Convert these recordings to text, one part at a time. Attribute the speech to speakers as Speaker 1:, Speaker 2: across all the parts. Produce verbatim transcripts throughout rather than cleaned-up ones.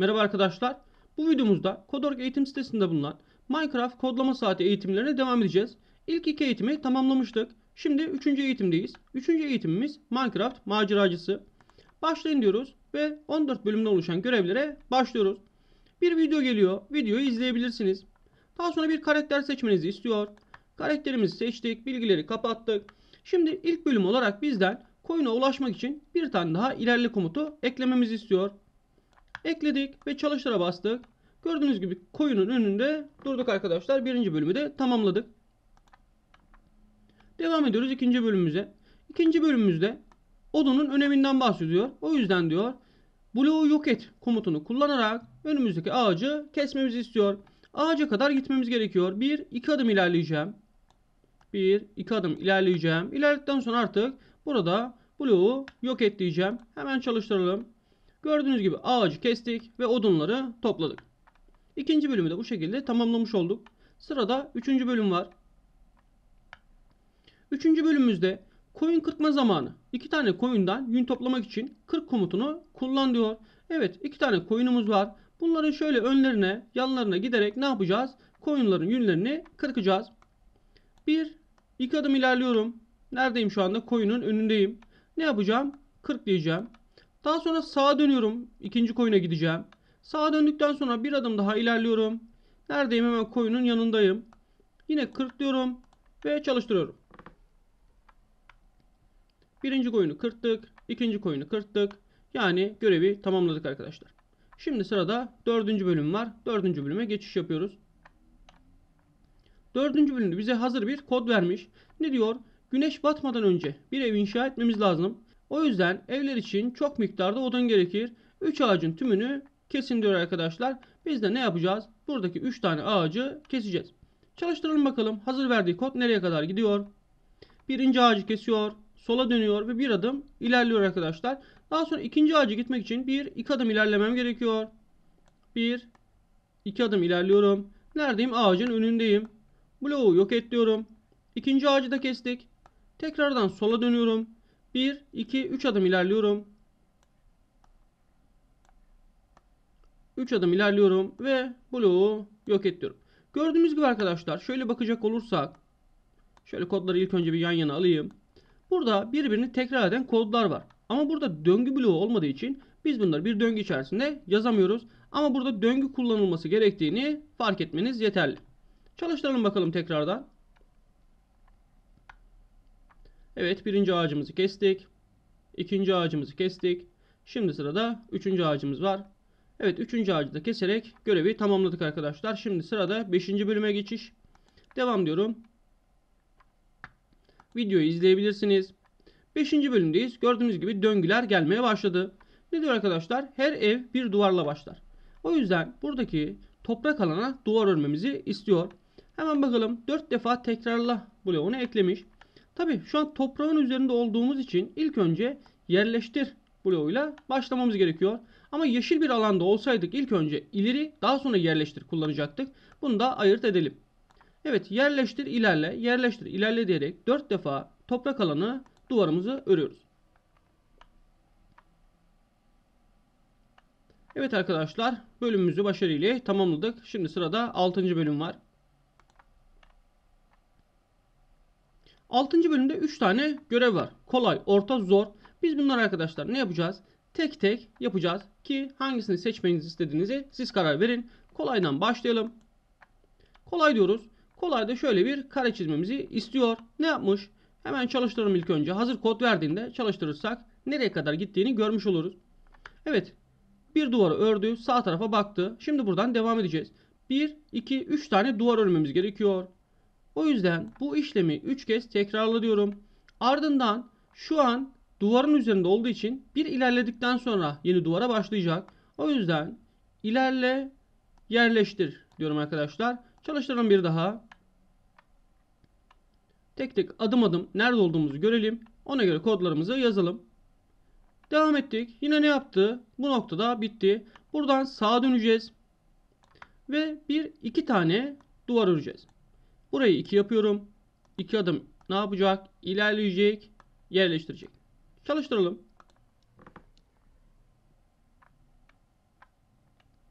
Speaker 1: Merhaba arkadaşlar. Bu videomuzda Kodorg eğitim sitesinde bulunan Minecraft kodlama saati eğitimlerine devam edeceğiz. İlk iki eğitimi tamamlamıştık. Şimdi üçüncü eğitimdeyiz. Üçüncü eğitimimiz Minecraft maceracısı. Başlayın diyoruz ve on dört bölümden oluşan görevlere başlıyoruz. Bir video geliyor. Videoyu izleyebilirsiniz. Daha sonra bir karakter seçmenizi istiyor. Karakterimizi seçtik. Bilgileri kapattık. Şimdi ilk bölüm olarak bizden koyuna ulaşmak için bir tane daha ilerle komutu eklememizi istiyor. Ekledik ve çalıştıra bastık. Gördüğünüz gibi koyunun önünde durduk arkadaşlar. Birinci bölümü de tamamladık. Devam ediyoruz ikinci bölümümüze. İkinci bölümümüzde odunun öneminden bahsediyor. O yüzden diyor bloğu yok et komutunu kullanarak önümüzdeki ağacı kesmemizi istiyor. Ağaca kadar gitmemiz gerekiyor. Bir iki adım ilerleyeceğim. Bir iki adım ilerleyeceğim. İlerledikten sonra artık burada bloğu yok et diyeceğim. Hemen çalıştıralım. Gördüğünüz gibi ağacı kestik ve odunları topladık. İkinci bölümü de bu şekilde tamamlamış olduk. Sırada üçüncü bölüm var. Üçüncü bölümümüzde koyun kırpma zamanı. İki tane koyundan yün toplamak için kırk komutunu kullan diyor. Evet, iki tane koyunumuz var. Bunların şöyle önlerine, yanlarına giderek ne yapacağız? Koyunların yünlerini kırkacağız. Bir, iki adım ilerliyorum. Neredeyim şu anda? Koyunun önündeyim. Ne yapacağım? kırk diyeceğim. Daha sonra sağa dönüyorum. İkinci koyuna gideceğim. Sağa döndükten sonra bir adım daha ilerliyorum. Neredeyim? Hemen koyunun yanındayım. Yine kırk diyorum ve çalıştırıyorum. Birinci koyunu kırptık. İkinci koyunu kırptık. Yani görevi tamamladık arkadaşlar. Şimdi sırada dördüncü bölüm var. Dördüncü bölüme geçiş yapıyoruz. Dördüncü bölümde bize hazır bir kod vermiş. Ne diyor? Güneş batmadan önce bir ev inşa etmemiz lazım. O yüzden evler için çok miktarda odun gerekir. üç ağacın tümünü kesin diyor arkadaşlar. Biz de ne yapacağız? Buradaki üç tane ağacı keseceğiz. Çalıştıralım bakalım. Hazır verdiği kod nereye kadar gidiyor? Birinci ağacı kesiyor. Sola dönüyor ve bir adım ilerliyor arkadaşlar. Daha sonra ikinci ağacı gitmek için bir iki adım ilerlemem gerekiyor. Bir iki adım ilerliyorum. Neredeyim? Ağacın önündeyim. Bloğu yok et diyorum. İkinci ağacı da kestik. Tekrardan sola dönüyorum. bir, iki, üç adım ilerliyorum. üç adım ilerliyorum ve bloğu yok et diyorum. Gördüğünüz gibi arkadaşlar şöyle bakacak olursak. Şöyle kodları ilk önce bir yan yana alayım. Burada birbirini tekrar eden kodlar var. Ama burada döngü bloğu olmadığı için biz bunları bir döngü içerisinde yazamıyoruz. Ama burada döngü kullanılması gerektiğini fark etmeniz yeterli. Çalıştıralım bakalım tekrardan. Evet, birinci ağacımızı kestik. İkinci ağacımızı kestik. Şimdi sırada üçüncü ağacımız var. Evet, üçüncü ağacı da keserek görevi tamamladık arkadaşlar. Şimdi sırada beşinci bölüme geçiş. Devam diyorum. Videoyu izleyebilirsiniz. beşinci bölümdeyiz. Gördüğünüz gibi döngüler gelmeye başladı. Ne diyor arkadaşlar? Her ev bir duvarla başlar. O yüzden buradaki toprak alana duvar örmemizi istiyor. Hemen bakalım, dört defa tekrarla bloğunu eklemiş. Tabi şu an toprağın üzerinde olduğumuz için ilk önce yerleştir bloğuyla başlamamız gerekiyor. Ama yeşil bir alanda olsaydık ilk önce ileri, daha sonra yerleştir kullanacaktık. Bunu da ayırt edelim. Evet, yerleştir ilerle, yerleştir ilerle diyerek dört defa toprak alanı duvarımızı örüyoruz. Evet arkadaşlar, bölümümüzü başarıyla tamamladık. Şimdi sırada altıncı bölüm var. altıncı bölümde üç tane görev var. Kolay, orta, zor. Biz bunları arkadaşlar ne yapacağız? Tek tek yapacağız ki hangisini seçmenizi istediğinizi siz karar verin. Kolaydan başlayalım. Kolay diyoruz. Kolayda şöyle bir kare çizmemizi istiyor. Ne yapmış? Hemen çalıştıralım ilk önce. Hazır kod verdiğinde çalıştırırsak nereye kadar gittiğini görmüş oluruz. Evet. Bir duvarı ördü. Sağ tarafa baktı. Şimdi buradan devam edeceğiz. bir, iki, üç tane duvar örmemiz gerekiyor. O yüzden bu işlemi üç kez tekrarla diyorum. Ardından şu an duvarın üzerinde olduğu için bir ilerledikten sonra yeni duvara başlayacak. O yüzden ilerle, yerleştir diyorum arkadaşlar. Çalıştıralım bir daha. Tek tek adım adım nerede olduğumuzu görelim. Ona göre kodlarımızı yazalım. Devam ettik. Yine ne yaptı? Bu noktada bitti. Buradan sağa döneceğiz. Ve bir iki tane duvar öreceğiz. Burayı iki yapıyorum. iki adım ne yapacak? İlerleyecek. Yerleştirecek. Çalıştıralım.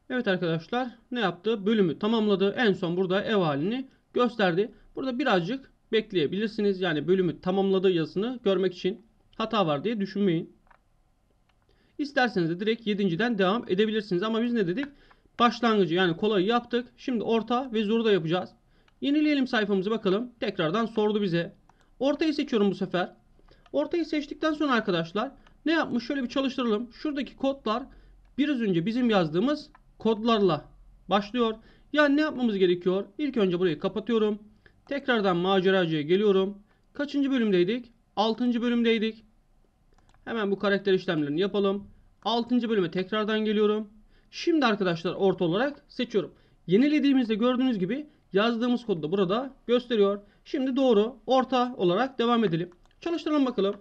Speaker 1: Evet arkadaşlar, ne yaptı? Bölümü tamamladı. En son burada ev halini gösterdi. Burada birazcık bekleyebilirsiniz. Yani bölümü tamamladığı yazısını görmek için hata var diye düşünmeyin. İsterseniz de direkt yedinciden devam edebilirsiniz. Ama biz ne dedik? Başlangıcı yani kolayı yaptık. Şimdi orta ve zoru da yapacağız. Yenileyelim sayfamızı bakalım. Tekrardan sordu bize. Ortayı seçiyorum bu sefer. Ortayı seçtikten sonra arkadaşlar ne yapmış? Şöyle bir çalıştıralım. Şuradaki kodlar biraz önce bizim yazdığımız kodlarla başlıyor. Yani ne yapmamız gerekiyor? İlk önce burayı kapatıyorum. Tekrardan maceracıya geliyorum. Kaçıncı bölümdeydik? altıncı bölümdeydik. Hemen bu karakter işlemlerini yapalım. altıncı bölüme tekrardan geliyorum. Şimdi arkadaşlar orta olarak seçiyorum. Yenilediğimizde gördüğünüz gibi yazdığımız kodu da burada gösteriyor. Şimdi doğru orta olarak devam edelim. Çalıştıralım bakalım.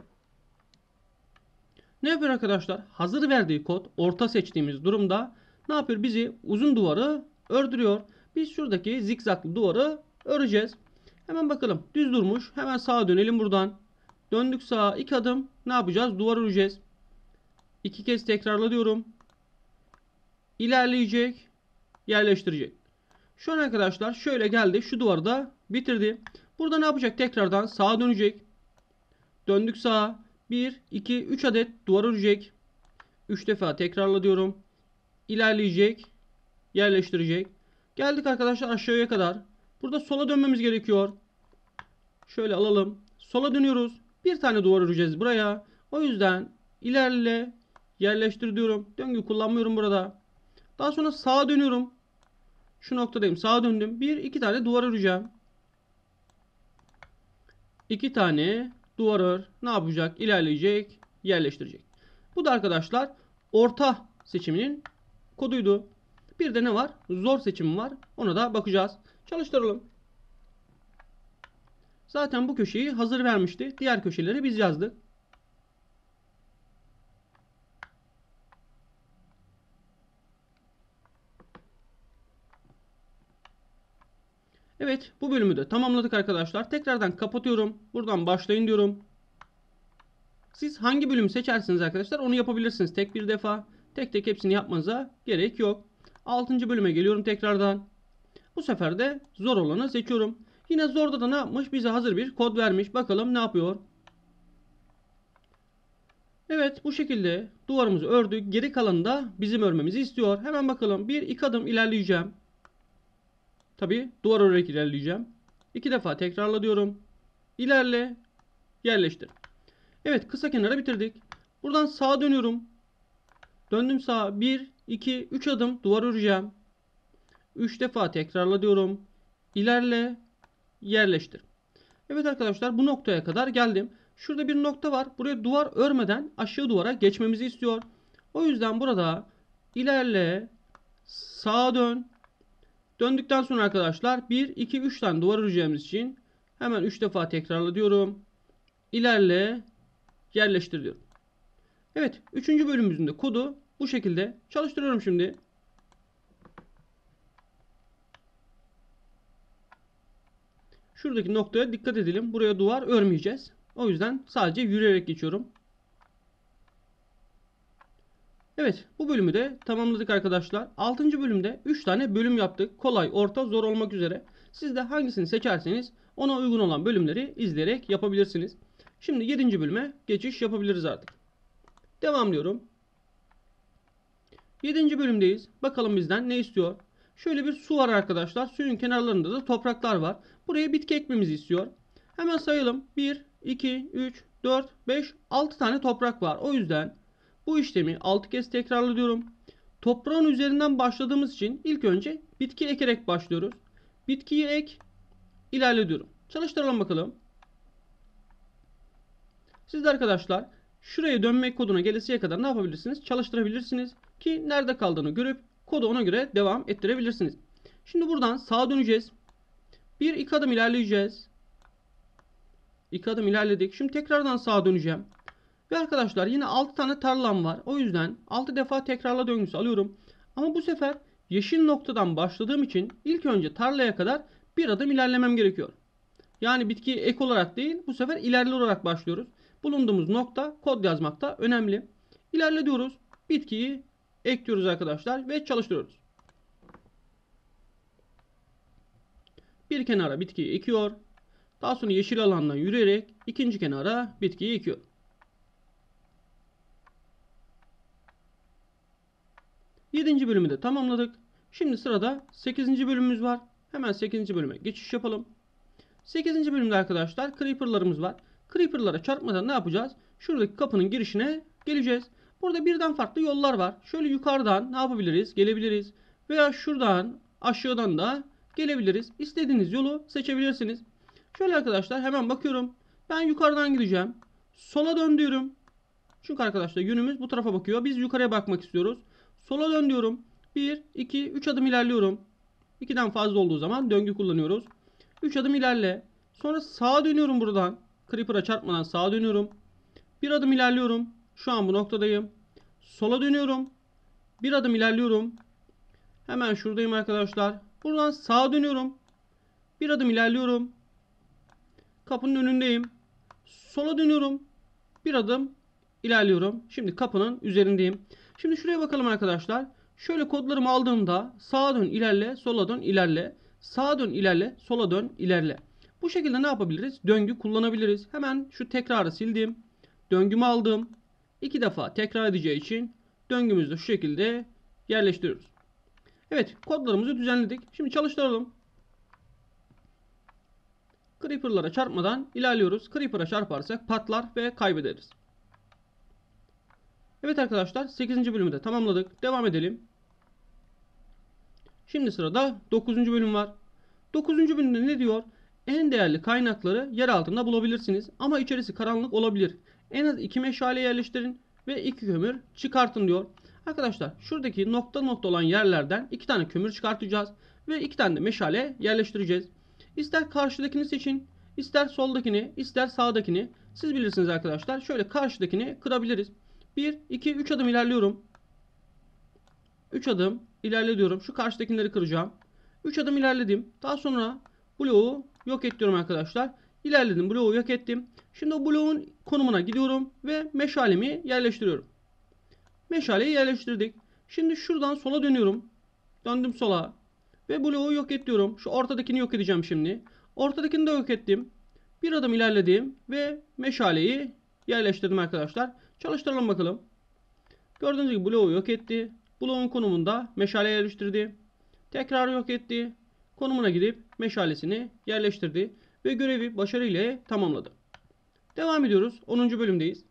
Speaker 1: Ne yapıyor arkadaşlar? Hazır verdiği kod orta seçtiğimiz durumda ne yapıyor? Bizi uzun duvarı ördürüyor. Biz şuradaki zikzaklı duvarı öreceğiz. Hemen bakalım. Düz durmuş. Hemen sağa dönelim buradan. Döndük sağa iki adım. Ne yapacağız? Duvar öreceğiz. İki kez tekrarla diyorum. İlerleyecek. Yerleştirecek. Şu an arkadaşlar şöyle geldi. Şu duvarı da bitirdi. Burada ne yapacak? Tekrardan sağa dönecek. Döndük sağa. bir, iki, üç adet duvar örecek. üç defa tekrarla diyorum. İlerleyecek. Yerleştirecek. Geldik arkadaşlar aşağıya kadar. Burada sola dönmemiz gerekiyor. Şöyle alalım. Sola dönüyoruz. Bir tane duvar öreceğiz buraya. O yüzden ilerle. Yerleştir diyorum. Döngü kullanmıyorum burada. Daha sonra sağa dönüyorum. Şu noktadayım. Sağa döndüm. Bir, iki tane duvar öreceğim. İki tane duvar ör. Ne yapacak? İlerleyecek. Yerleştirecek. Bu da arkadaşlar orta seçiminin koduydu. Bir de ne var? Zor seçim var. Ona da bakacağız. Çalıştıralım. Zaten bu köşeyi hazır vermişti. Diğer köşeleri biz yazdık. Evet, bu bölümü de tamamladık arkadaşlar. Tekrardan kapatıyorum. Buradan başlayın diyorum. Siz hangi bölümü seçersiniz arkadaşlar onu yapabilirsiniz. Tek bir defa. Tek tek hepsini yapmanıza gerek yok. altıncı bölüme geliyorum tekrardan. Bu sefer de zor olanı seçiyorum. Yine zorda da ne yapmış? Bize hazır bir kod vermiş. Bakalım ne yapıyor? Evet, bu şekilde duvarımızı ördük. Geri kalanı da bizim örmemizi istiyor. Hemen bakalım. Bir iki adım ilerleyeceğim. Tabi duvar örerek ilerleyeceğim. İki defa tekrarla diyorum. İlerle. Yerleştir. Evet, kısa kenara bitirdik. Buradan sağa dönüyorum. Döndüm sağa. bir, iki, üç adım duvar öreceğim. üç defa tekrarla diyorum. İlerle. Yerleştir. Evet arkadaşlar, bu noktaya kadar geldim. Şurada bir nokta var. Buraya duvar örmeden aşağı duvara geçmemizi istiyor. O yüzden burada ilerle. Sağa dön. Döndükten sonra arkadaşlar bir, iki, üç tane duvar öreceğimiz için hemen üç defa tekrarla diyorum. İlerle. Yerleştir diyorum. Evet, üçüncü bölümümüzün de kodu bu şekilde. Çalıştırıyorum şimdi. Şuradaki noktaya dikkat edelim. Buraya duvar örmeyeceğiz. O yüzden sadece yürüyerek geçiyorum. Evet, bu bölümü de tamamladık arkadaşlar. altıncı bölümde üç tane bölüm yaptık. Kolay, orta, zor olmak üzere. Siz de hangisini seçerseniz ona uygun olan bölümleri izleyerek yapabilirsiniz. Şimdi yedinci bölüme geçiş yapabiliriz artık. Devam diyorum. yedinci bölümdeyiz. Bakalım bizden ne istiyor? Şöyle bir su var arkadaşlar. Suyun kenarlarında da topraklar var. Buraya bitki ekmemizi istiyor. Hemen sayalım. bir, iki, üç, dört, beş, altı tane toprak var. O yüzden bu işlemi altı kez tekrarlıyorum. Toprağın üzerinden başladığımız için ilk önce bitki ekerek başlıyoruz. Bitkiyi ek, ilerle diyorum. Çalıştıralım bakalım. Siz de arkadaşlar şuraya dönmek koduna gelesiye kadar ne yapabilirsiniz? Çalıştırabilirsiniz ki nerede kaldığını görüp kodu ona göre devam ettirebilirsiniz. Şimdi buradan sağa döneceğiz. Bir iki adım ilerleyeceğiz. İki adım ilerledik. Şimdi tekrardan sağa döneceğim. Ve arkadaşlar yine altı tane tarlam var. O yüzden altı defa tekrarla döngüsü alıyorum. Ama bu sefer yeşil noktadan başladığım için ilk önce tarlaya kadar bir adım ilerlemem gerekiyor. Yani bitkiyi ek olarak değil, bu sefer ilerle olarak başlıyoruz. Bulunduğumuz nokta kod yazmakta önemli. İlerle diyoruz. Bitkiyi ekliyoruz arkadaşlar ve çalıştırıyoruz. bir kenara bitkiyi ekiyor. Daha sonra yeşil alandan yürüyerek ikinci kenara bitkiyi ekiyor. yedinci bölümü de tamamladık. Şimdi sırada sekizinci bölümümüz var. Hemen sekizinci bölüme geçiş yapalım. sekizinci bölümde arkadaşlar creeper'larımız var. Creeper'lara çarpmadan ne yapacağız? Şuradaki kapının girişine geleceğiz. Burada birden farklı yollar var. Şöyle yukarıdan ne yapabiliriz? Gelebiliriz. Veya şuradan aşağıdan da gelebiliriz. İstediğiniz yolu seçebilirsiniz. Şöyle arkadaşlar hemen bakıyorum. Ben yukarıdan gideceğim. Sola dön diyorum. Çünkü arkadaşlar yönümüz bu tarafa bakıyor. Biz yukarıya bakmak istiyoruz. Sola dön diyorum. bir, iki, üç adım ilerliyorum. ikiden fazla olduğu zaman döngü kullanıyoruz. üç adım ilerle. Sonra sağa dönüyorum buradan. Creeper'a çarpmadan sağa dönüyorum. Bir adım ilerliyorum. Şu an bu noktadayım. Sola dönüyorum. Bir adım ilerliyorum. Hemen şuradayım arkadaşlar. Buradan sağa dönüyorum. Bir adım ilerliyorum. Kapının önündeyim. Sola dönüyorum. Bir adım ilerliyorum. Şimdi kapının üzerindeyim. Şimdi şuraya bakalım arkadaşlar. Şöyle kodlarımı aldığımda sağa dön ilerle, sola dön ilerle. Sağa dön ilerle, sola dön ilerle. Bu şekilde ne yapabiliriz? Döngü kullanabiliriz. Hemen şu tekrarı sildim. Döngümü aldım. İki defa tekrar edeceği için döngümüzü de şu şekilde yerleştiriyoruz. Evet, kodlarımızı düzenledik. Şimdi çalıştıralım. Creeper'lara çarpmadan ilerliyoruz. Creeper'a çarparsak patlar ve kaybederiz. Evet arkadaşlar, sekizinci bölümü de tamamladık. Devam edelim. Şimdi sırada dokuzuncu bölüm var. dokuzuncu bölümde ne diyor? En değerli kaynakları yer altında bulabilirsiniz ama içerisi karanlık olabilir. En az iki meşale yerleştirin ve iki kömür çıkartın diyor. Arkadaşlar şuradaki nokta nokta olan yerlerden iki tane kömür çıkartacağız ve iki tane de meşale yerleştireceğiz. İster karşıdakini seçin, ister soldakini, ister sağdakini. Siz bilirsiniz arkadaşlar. Şöyle karşıdakini kırabiliriz. bir, iki, üç adım ilerliyorum. üç adım ilerliyorum. Şu karşıdakileri kıracağım. üç adım ilerledim. Daha sonra bloğu yok ediyorum arkadaşlar. İlerledim. Bloğu yok ettim. Şimdi o bloğun konumuna gidiyorum ve meşalemi yerleştiriyorum. Meşaleyi yerleştirdik. Şimdi şuradan sola dönüyorum. Döndüm sola. Ve bloğu yok ediyorum. Şu ortadakini yok edeceğim şimdi. Ortadakini de yok ettim. Bir adım ilerledim ve meşaleyi yerleştirdim arkadaşlar. Çalıştıralım bakalım. Gördüğünüz gibi bloğu yok etti. Bloğun konumunda meşale yerleştirdi. Tekrar yok etti. Konumuna gidip meşalesini yerleştirdi. Ve görevi başarıyla tamamladı. Devam ediyoruz. onuncu bölümdeyiz.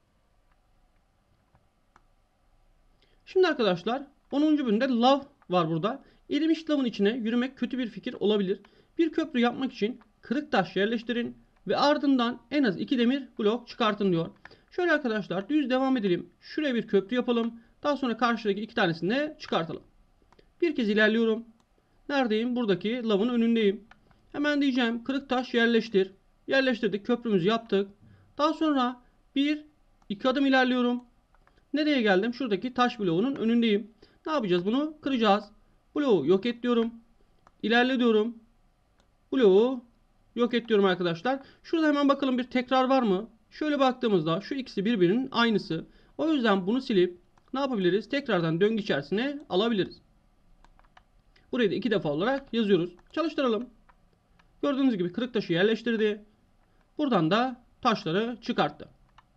Speaker 1: Şimdi arkadaşlar onuncu bölümde lav var burada. Erimiş lavın içine yürümek kötü bir fikir olabilir. Bir köprü yapmak için kırık taş yerleştirin ve ardından en az iki demir blok çıkartın diyor. Şöyle arkadaşlar düz devam edelim. Şuraya bir köprü yapalım. Daha sonra karşıdaki iki tanesini de çıkartalım. Bir kez ilerliyorum. Neredeyim? Buradaki lavın önündeyim. Hemen diyeceğim kırık taş yerleştir. Yerleştirdik. Köprümüzü yaptık. Daha sonra bir iki adım ilerliyorum. Nereye geldim? Şuradaki taş bloğunun önündeyim. Ne yapacağız bunu? Kıracağız. Bloğu yok et diyorum. İlerle diyorum. Bloğu yok et diyorum arkadaşlar. Şurada hemen bakalım bir tekrar var mı? Şöyle baktığımızda şu ikisi birbirinin aynısı. O yüzden bunu silip ne yapabiliriz? Tekrardan döngü içerisine alabiliriz. Burayı da iki defa olarak yazıyoruz. Çalıştıralım. Gördüğünüz gibi kırık taşı yerleştirdi. Buradan da taşları çıkarttı.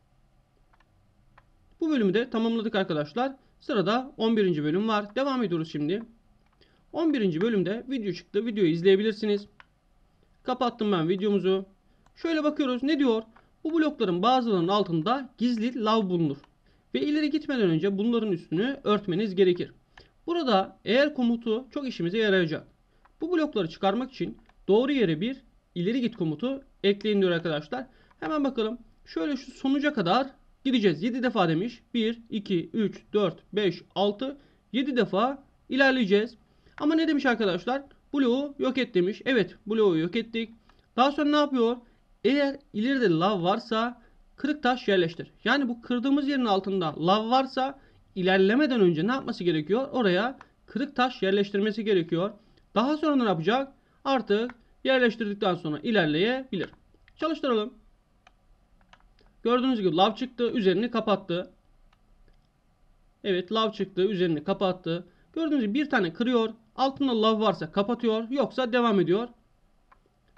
Speaker 1: Bu bölümü de tamamladık arkadaşlar. Sırada on birinci bölüm var. Devam ediyoruz şimdi. on birinci bölümde video çıktı. Videoyu izleyebilirsiniz. Kapattım ben videomuzu. Şöyle bakıyoruz. Ne diyor? Bu blokların bazılarının altında gizli lav bulunur. Ve ileri gitmeden önce bunların üstünü örtmeniz gerekir. Burada eğer komutu çok işimize yarayacak. Bu blokları çıkarmak için doğru yere bir ileri git komutu ekleyin diyor arkadaşlar. Hemen bakalım. Şöyle şu sonuca kadar gideceğiz. yedi defa demiş. bir, iki, üç, dört, beş, altı, yedi defa ilerleyeceğiz. Ama ne demiş arkadaşlar? Bloğu yok et demiş. Evet, bloğu yok ettik. Daha sonra ne yapıyor? Eğer ileride lav varsa kırık taş yerleştir. Yani bu kırdığımız yerin altında lav varsa ilerlemeden önce ne yapması gerekiyor? Oraya kırık taş yerleştirmesi gerekiyor. Daha sonra ne yapacak? Artık yerleştirdikten sonra ilerleyebilir. Çalıştıralım. Gördüğünüz gibi lav çıktı, üzerini kapattı. Evet, lav çıktı, üzerini kapattı. Gördüğünüz gibi bir tane kırıyor. Altında lav varsa kapatıyor, yoksa devam ediyor.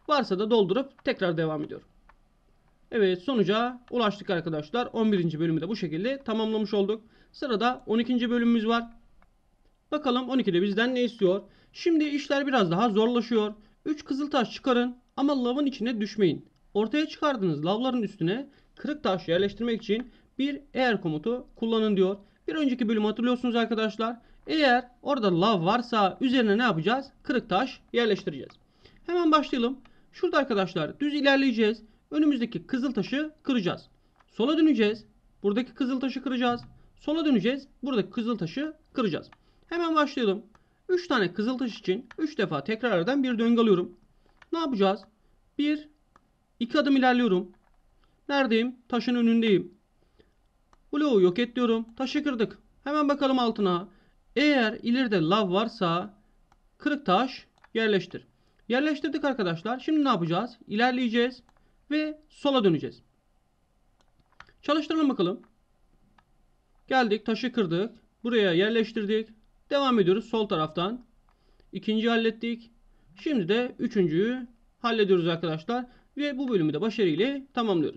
Speaker 1: Varsa da doldurup tekrar devam ediyorum. Evet, sonuca ulaştık arkadaşlar. on birinci bölümü de bu şekilde tamamlamış olduk. Sırada on ikinci bölümümüz var. Bakalım on ikide bizden ne istiyor? Şimdi işler biraz daha zorlaşıyor. üç kızıl taş çıkarın ama lavın içine düşmeyin. Ortaya çıkardığınız lavların üstüne kırık taş yerleştirmek için bir eğer komutu kullanın diyor. Bir önceki bölümü hatırlıyorsunuz arkadaşlar. Eğer orada lav varsa üzerine ne yapacağız? Kırık taş yerleştireceğiz. Hemen başlayalım. Şurada arkadaşlar düz ilerleyeceğiz. Önümüzdeki kızıl taşı kıracağız. Sola döneceğiz. Buradaki kızıl taşı kıracağız. Sola döneceğiz. Buradaki kızıl taşı kıracağız. Hemen başlayalım. üç tane kızıl taş için üç defa tekrardan bir döngü alıyorum. Ne yapacağız? bir iki adım ilerliyorum. Neredeyim? Taşın önündeyim. Bloğu yok et diyorum. Taşı kırdık. Hemen bakalım altına. Eğer ileride lav varsa kırık taş yerleştir. Yerleştirdik arkadaşlar. Şimdi ne yapacağız? İlerleyeceğiz ve sola döneceğiz. Çalıştıralım bakalım. Geldik, taşı kırdık. Buraya yerleştirdik. Devam ediyoruz sol taraftan. İkinciyi hallettik. Şimdi de üçüncüyü hallediyoruz arkadaşlar. Ve bu bölümü de başarıyla tamamlıyoruz.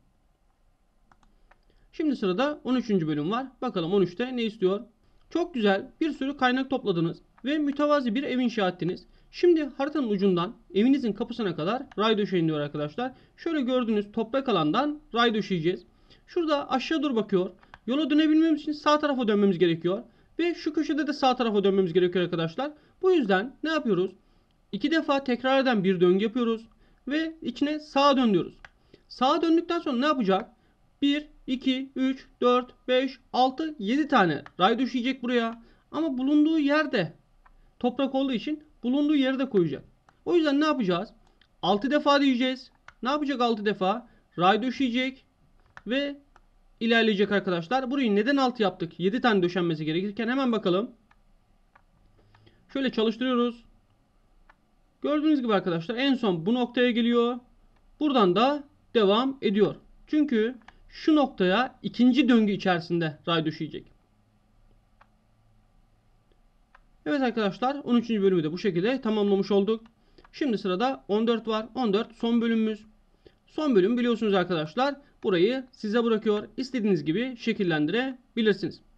Speaker 1: Şimdi sırada on üçüncü bölüm var. Bakalım on üçte ne istiyor? Çok güzel bir sürü kaynak topladınız ve mütevazi bir ev inşa ettiniz. Şimdi haritanın ucundan evinizin kapısına kadar ray döşeyin diyor arkadaşlar. Şöyle gördüğünüz toprak alandan ray döşeyeceğiz. Şurada aşağı doğru bakıyor. Yola dönebilmemiz için sağ tarafa dönmemiz gerekiyor. Ve şu köşede de sağ tarafa dönmemiz gerekiyor arkadaşlar. Bu yüzden ne yapıyoruz? İki defa tekrar eden bir döngü yapıyoruz. Ve içine sağa dön diyoruz. Sağa döndükten sonra ne yapacak? bir, iki, üç, dört, beş, altı, yedi tane ray düşecek buraya. Ama bulunduğu yerde toprak olduğu için bulunduğu yere de koyacak. O yüzden ne yapacağız? altı defa diyeceğiz. Ne yapacak altı defa? Ray döşeyecek ve ilerleyecek arkadaşlar. Burayı neden altı yaptık? yedi tane döşenmesi gerekirken hemen bakalım. Şöyle çalıştırıyoruz. Gördüğünüz gibi arkadaşlar en son bu noktaya geliyor. Buradan da devam ediyor. Çünkü şu noktaya ikinci döngü içerisinde ray düşecek. Evet arkadaşlar, on üçüncü bölümü de bu şekilde tamamlamış olduk. Şimdi sırada on dört var. on dört son bölümümüz. Son bölüm biliyorsunuz arkadaşlar. Burayı size bırakıyor. İstediğiniz gibi şekillendirebilirsiniz.